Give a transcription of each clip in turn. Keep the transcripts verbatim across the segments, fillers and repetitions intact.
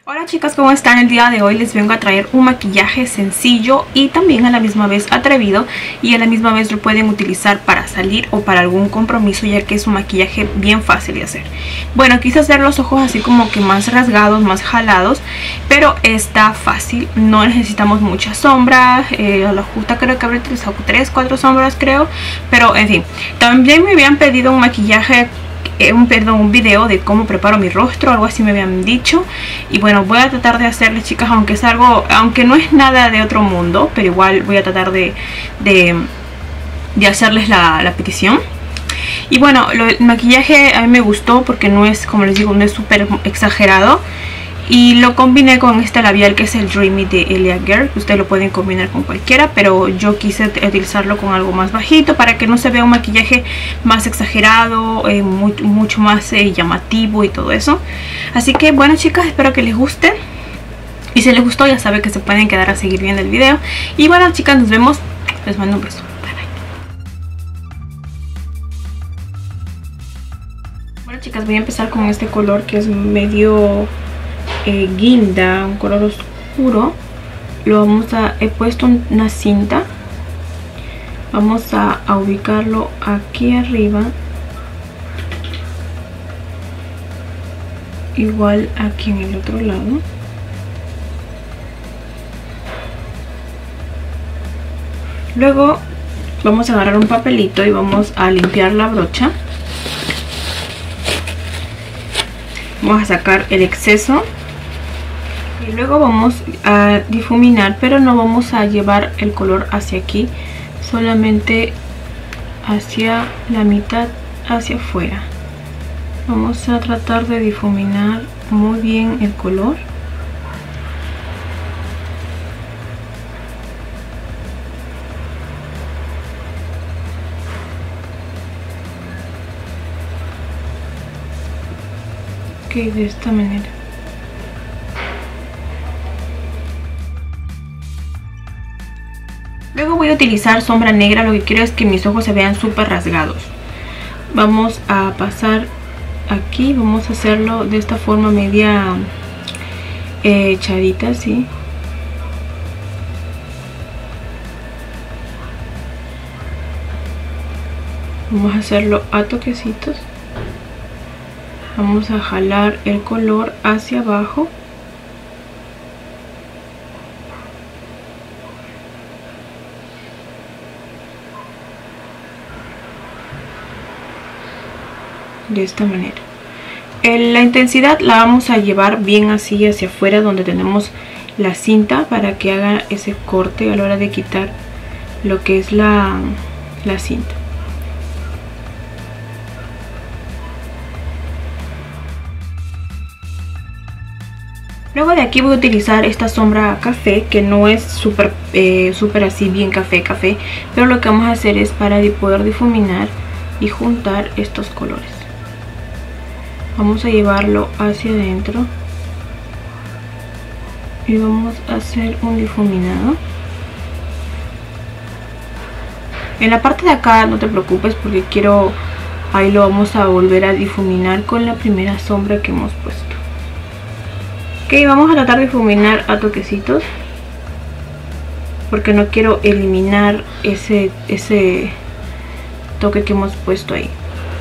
Hola chicas, ¿cómo están? El día de hoy les vengo a traer un maquillaje sencillo y también a la misma vez atrevido, y a la misma vez lo pueden utilizar para salir o para algún compromiso, ya que es un maquillaje bien fácil de hacer. Bueno, quise hacer los ojos así como que más rasgados, más jalados, pero está fácil, no necesitamos muchas sombras. Eh, a lo justo creo que habré utilizado tres, cuatro sombras creo, pero en fin. También me habían pedido un maquillaje Un, perdón, un video de cómo preparo mi rostro, algo así me habían dicho. Y bueno, voy a tratar de hacerles, chicas, aunque es algo, aunque no es nada de otro mundo, pero igual voy a tratar de, de, de hacerles la, la petición. Y bueno, lo, el maquillaje a mí me gustó porque no es, como les digo, no es súper exagerado. Y lo combiné con este labial que es el Dreamy de Elia Girl. Ustedes lo pueden combinar con cualquiera, pero yo quise utilizarlo con algo más bajito para que no se vea un maquillaje más exagerado, eh, muy, mucho más eh, llamativo y todo eso. Así que bueno chicas, espero que les guste. Y si les gustó ya saben que se pueden quedar a seguir viendo el video. Y bueno chicas, nos vemos. Les mando un beso. Bye bye. Bueno chicas, voy a empezar con este color que es medio... Eh, guinda, un color oscuro. Lo vamos a, he puesto una cinta, vamos a, a ubicarlo aquí arriba, igual aquí en el otro lado. Luego vamos a agarrar un papelito y vamos a limpiar la brocha. Vamos a sacar el exceso. Y luego vamos a difuminar, pero no vamos a llevar el color hacia aquí, solamente hacia la mitad, hacia afuera. Vamos a tratar de difuminar muy bien el color. Ok, de esta manera. Luego voy a utilizar sombra negra, lo que quiero es que mis ojos se vean súper rasgados. Vamos a pasar aquí, vamos a hacerlo de esta forma media eh, echadita, así. Vamos a hacerlo a toquecitos. Vamos a jalar el color hacia abajo. De esta manera. Eh, la intensidad la vamos a llevar bien así hacia afuera, donde tenemos la cinta, para que haga ese corte a la hora de quitar lo que es la, la cinta. Luego de aquí voy a utilizar esta sombra café, que no es súper eh, súper así bien café café, pero lo que vamos a hacer es para poder difuminar y juntar estos colores. Vamos a llevarlo hacia adentro y vamos a hacer un difuminado. En la parte de acá no te preocupes porque quiero, ahí lo vamos a volver a difuminar con la primera sombra que hemos puesto. Ok, vamos a tratar de difuminar a toquecitos porque no quiero eliminar ese, ese toque que hemos puesto ahí.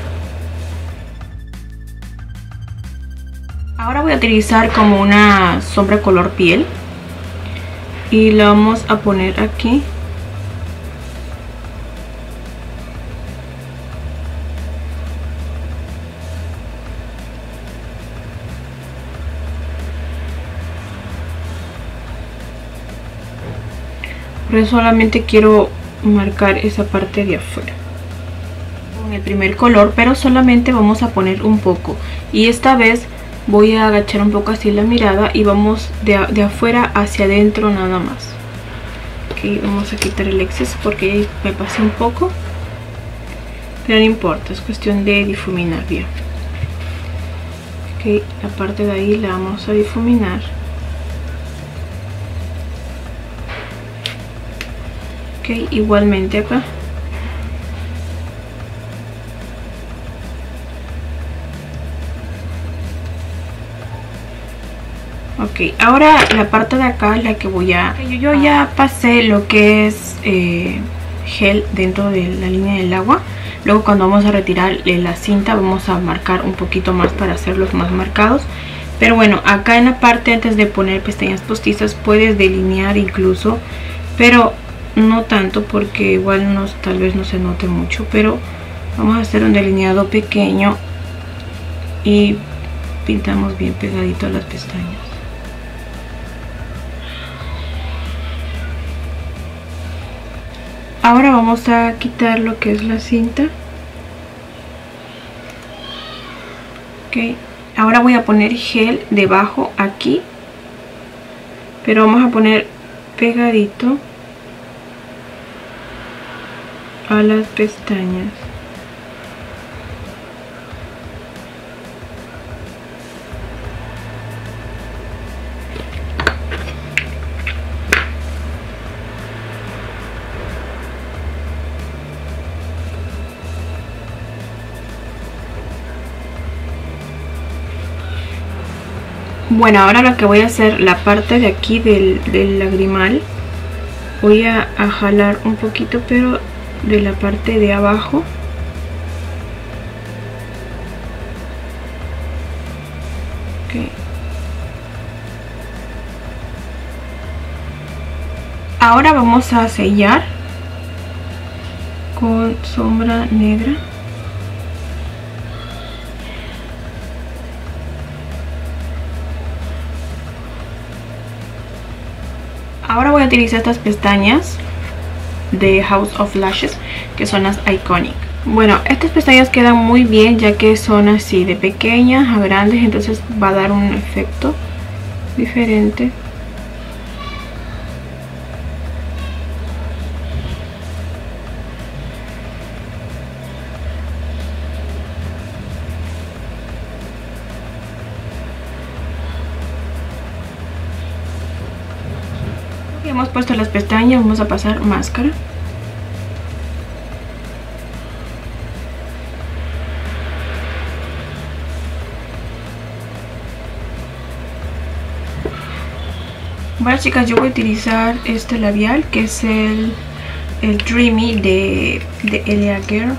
Ahora voy a utilizar como una sombra color piel y la vamos a poner aquí. Pero solamente quiero marcar esa parte de afuera con el primer color, pero solamente vamos a poner un poco. Y esta vez voy a agachar un poco así la mirada y vamos de, de afuera hacia adentro nada más. Ok, vamos a quitar el exceso porque me pasé un poco, pero no importa, es cuestión de difuminar bien. Ok, la parte de ahí la vamos a difuminar. Ok, igualmente acá. Ok, ahora la parte de acá es la que voy a... Yo, yo ya pasé lo que es eh, gel dentro de la línea del agua. Luego cuando vamos a retirar la cinta vamos a marcar un poquito más para hacerlos más marcados. Pero bueno, acá en la parte antes de poner pestañas postizas puedes delinear incluso, pero no tanto porque igual no, tal vez no se note mucho. Pero vamos a hacer un delineado pequeño y pintamos bien pegadito a las pestañas. Ahora vamos a quitar lo que es la cinta. Ok, ahora voy a poner gel debajo aquí, pero vamos a poner pegadito a las pestañas. Bueno, ahora lo que voy a hacer, la parte de aquí del, del lagrimal, voy a, a jalar un poquito, pero de la parte de abajo. Okay. Ahora vamos a sellar con sombra negra. Ahora voy a utilizar estas pestañas de House of Lashes, que son las Iconic. Bueno, estas pestañas quedan muy bien ya que son así de pequeñas a grandes, entonces va a dar un efecto diferente. Hemos puesto las pestañas, vamos a pasar máscara. Bueno chicas, yo voy a utilizar este labial que es el, el Dreamy de, de Elia Girl.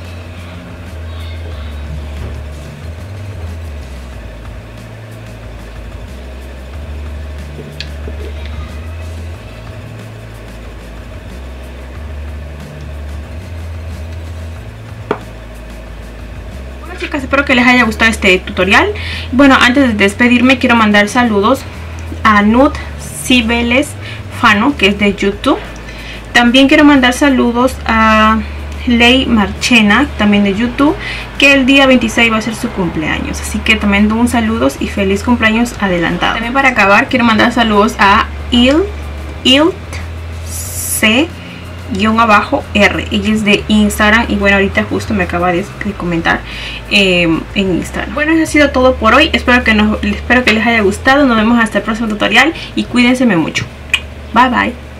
Chicas, espero que les haya gustado este tutorial. Bueno, antes de despedirme quiero mandar saludos a Nud Cibeles Fano, que es de YouTube. También quiero mandar saludos a Ley Marchena, también de YouTube, que el día veintiséis va a ser su cumpleaños. Así que también doy un saludos y feliz cumpleaños adelantado. También para acabar quiero mandar saludos a Il, Il C guión abajo R, ella es de Instagram y bueno, ahorita justo me acaba de, de comentar eh, en Instagram. Bueno, eso ha sido todo por hoy, espero que, nos, espero que les haya gustado, nos vemos hasta el próximo tutorial y cuídense mucho, bye bye.